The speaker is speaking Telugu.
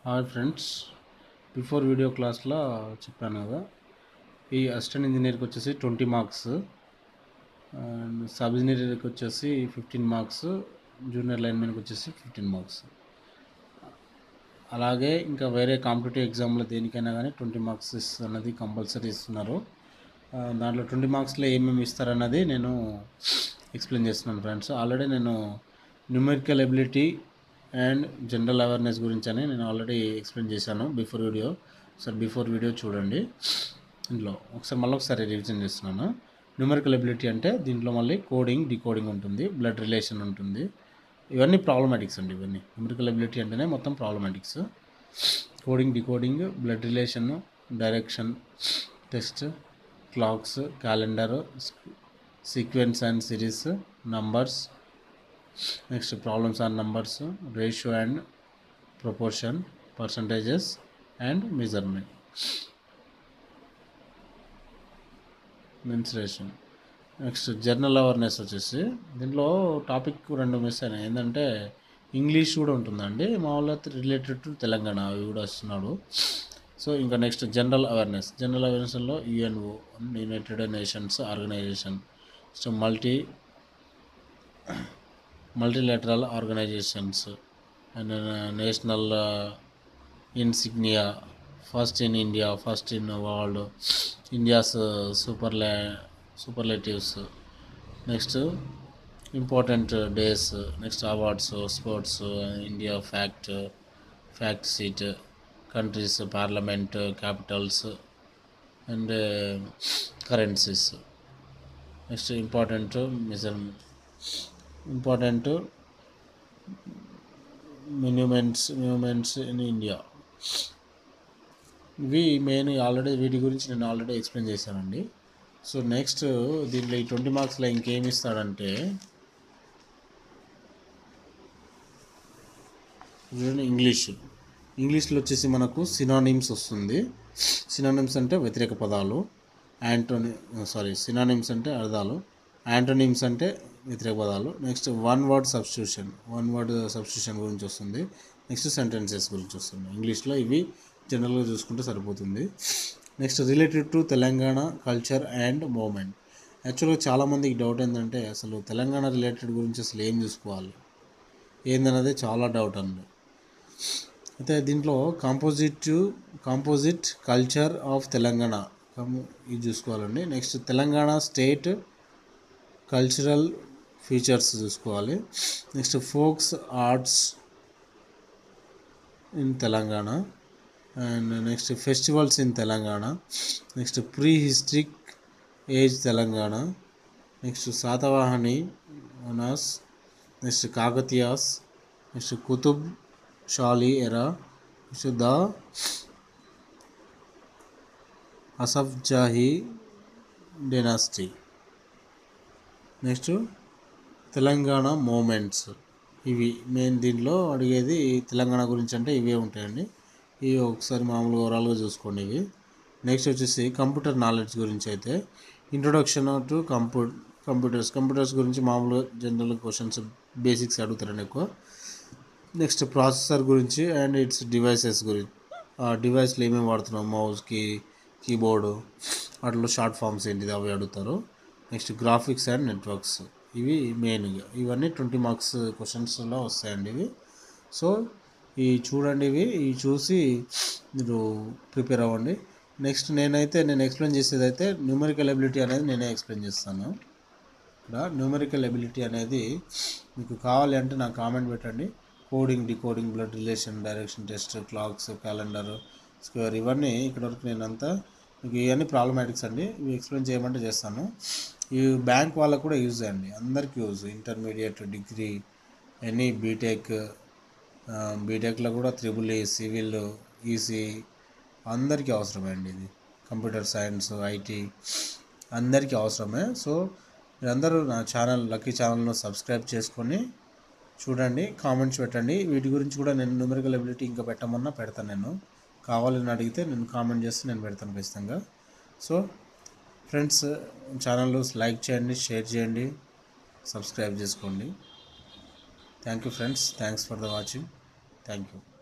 హాయ్ ఫ్రెండ్స్, బిఫోర్ వీడియో క్లాస్లో చెప్పాను కదా, ఈ అసిస్టెంట్ ఇంజనీర్కి వచ్చేసి 20 మార్క్స్, అండ్ సబ్ ఇంజనీర్కి వచ్చేసి 15 మార్క్స్, జూనియర్ లైన్మెన్కి వచ్చేసి 15 మార్క్స్. అలాగే ఇంకా వేరే కాంపిటేటివ్ ఎగ్జామ్లో దేనికైనా కానీ 20 మార్క్స్ అన్నది కంపల్సరీ ఇస్తున్నారు. దాంట్లో 20 మార్క్స్లో ఏమేమి ఇస్తారన్నది నేను ఎక్స్ప్లెయిన్ చేస్తున్నాను ఫ్రెండ్స్. ఆల్రెడీ నేను numerical ability and general awareness గురించి అని నేను ఆల్రెడీ ఎక్స్ప్లెయిన్ చేశాను బిఫోర్ వీడియో చూడండి. ఇందులో ఒకసారి రివిజన్ చేస్తున్నాను. న్యూమెరికల్ ఎబిలిటీ అంటే దీంట్లో మళ్ళీ కోడింగ్, డికోడింగ్ ఉంటుంది, బ్లడ్ రిలేషన్ ఉంటుంది. ఇవన్నీ ప్రాబ్లమాటిక్స్ అండి. ఇవన్నీ న్యూమెరికల్ ఎబిలిటీ అంటేనే మొత్తం problematics. Coding, decoding, blood relation, direction, test, clocks, calendar, sequence and series, numbers, next problems on numbers, ratio and proportion, percentages and measurement, mensuration. Next general awareness వచ్చేసి దీంట్లో టాపిక్ 2 మిస్ అయినాయి. ఏంటంటే ఇంగ్లీష్ కూడా ఉంటుందండి, మామూలుగా రిలేటెడ్ టు తెలంగాణ అవి కూడా వస్తున్నాడు. సో ఇంకా నెక్స్ట్ జనరల్ అవేర్నెస్లో UNO, United Nations Organization, so multilateral organizations and national insignia, first in India, first in the world, India's superlatives, next important days, next awards, sports, India fact sheet, countries, parliament, capitals and currencies, next important monuments in India. ఇవి మెయిన్ వీటి గురించి నేను ఆల్రెడీ ఎక్స్ప్లెయిన్ చేశానండి. సో నెక్స్ట్ దీంట్లో ఈ 20 మార్క్స్లో ఇంకేమి ఇస్తాడంటే ఇంగ్లీష్లో వచ్చేసి మనకు సినానిమ్స్ వస్తుంది. సినానిమ్స్ అంటే వ్యతిరేక పదాలు, సినానిమ్స్ అంటే అర్థాలు, యాంటోనిమ్స్ అంటే వ్యతిరేక పదాలు. నెక్స్ట్ వన్ వర్డ్ సబ్స్టిట్యూషన్ గురించి వస్తుంది. నెక్స్ట్ సెంటెన్సెస్ గురించి వస్తుంది. ఇంగ్లీష్లో ఇవి జనరల్గా చూసుకుంటే సరిపోతుంది. Next related to Telangana culture and movement. యాక్చువల్గా చాలామందికి డౌట్ ఏంటంటే అసలు తెలంగాణ రిలేటెడ్ గురించి అసలు ఏం చూసుకోవాలి ఏందన్నదే చాలా డౌట్ అండి. అయితే దీంట్లో కాంపోజిట్ కల్చర్ ఆఫ్ తెలంగాణ ఇది చూసుకోవాలండి. Next Telangana state cultural features చూసుకోవాలి. Next folks arts in Telangana, and next festivals in Telangana, next prehistoric age Telangana, next Satavahanas, next Kakatiyas, next Qutub Shahi era, next the Asafjahi dynasty, next Telangana movements. ఇవి మెయిన్ దీంట్లో అడిగేది తెలంగాణ గురించి అంటే ఇవే ఉంటాయండి. ఇవి ఒకసారి మామూలుగా ఓవరాల్గా చూసుకోండి ఇవి. నెక్స్ట్ వచ్చేసి కంప్యూటర్ నాలెడ్జ్ గురించి అయితే ఇంట్రొడక్షన్ టు కంప్యూటర్స్ గురించి మామూలుగా జనరల్ క్వశ్చన్స్ బేసిక్స్ అడుగుతారండి ఎక్కువ. నెక్స్ట్ ప్రాసెసర్ గురించి అండ్ ఇట్స్ డివైసెస్ గురించి, ఆ డివైస్లో ఏమేమి వాడుతున్నాం, మౌస్, కీబోర్డు, వాటిలో షార్ట్ ఫామ్స్ ఏంటిది అవి అడుగుతారు. నెక్స్ట్ గ్రాఫిక్స్ అండ్ నెట్వర్క్స్, ఇవి మెయిన్గా ఇవన్నీ 20 మార్క్స్ క్వశ్చన్స్లో వస్తాయండి ఇవి. సో ఇవి చూడండి, ఇవి చూసి మీరు ప్రిపేర్ అవ్వండి. నెక్స్ట్ నేను ఎక్స్ప్లెయిన్ చేసేది అయితే న్యూమెరికల్ ఎబిలిటీ అనేది నేనే ఎక్స్ప్లెయిన్ చేస్తాను. ఇక్కడ న్యూమెరికల్ ఎబిలిటీ అనేది మీకు కావాలి అంటే నాకు కామెంట్ పెట్టండి. Coding, decoding, blood relation, direction, test, clocks, calendar, square, ఇవన్నీ ఇక్కడ వరకు నేనంతా మీకు ఇవన్నీ ప్రాబ్లమాటిక్స్ అండి. ఇవి ఎక్స్ప్లెయిన్ చేయమంటే చేస్తాను. ఇవి బ్యాంక్ వాళ్ళకు కూడా యూజ్ అయ్యండి, అందరికీ యూజ్, ఇంటర్మీడియట్, డిగ్రీ, ఎనీ బీటెక్లో కూడా త్రిబుల్ సివిల్, ఈసీ అందరికీ అవసరమే అండి. ఇది కంప్యూటర్ సైన్స్, ఐటీ అందరికీ అవసరమే. సో మీరందరూ నా లక్కీ ఛానల్ను సబ్స్క్రైబ్ చేసుకొని చూడండి, కామెంట్స్ పెట్టండి. వీటి గురించి కూడా నేను న్యూమెరికల్ ఎబిలిటీ ఇంకా పెట్టమన్నా పెడతాను. నేను కావాలని అడిగితే నేను కామెంట్ చేస్తే నేను పెడతాను ఖచ్చితంగా. సో ఫ్రెండ్స్, ఛానల్లో లైక్ చేయండి, షేర్ చేయండి, సబ్స్క్రైబ్ చేసుకోండి. Thank you friends, thanks for the watching. Thank you.